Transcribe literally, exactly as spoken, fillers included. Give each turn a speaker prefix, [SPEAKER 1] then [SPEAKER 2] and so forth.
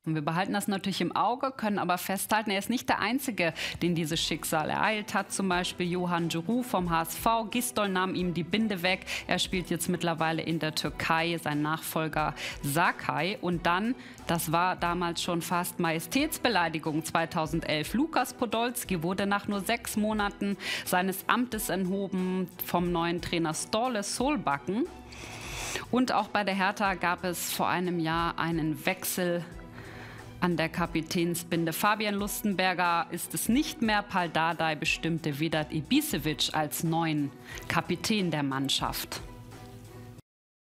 [SPEAKER 1] Wir behalten das natürlich im Auge, können aber festhalten, er ist nicht der Einzige, den dieses Schicksal ereilt hat. Zum Beispiel Johan Djourou vom H S V. Gisdol nahm ihm die Binde weg. Er spielt jetzt mittlerweile in der Türkei, sein Nachfolger Sakay. Und dann, das war damals schon fast Majestätsbeleidigung zweitausendelf, Lukas Podolski wurde nach nur sechs Monaten seines Amtes enthoben vom neuen Trainer Ståle Solbakken. Und auch bei der Hertha gab es vor einem Jahr einen Wechsel an der Kapitänsbinde. Fabian Lustenberger ist es nicht mehr. Pal Dardai bestimmte Vedat Ibisevic als neuen Kapitän der Mannschaft.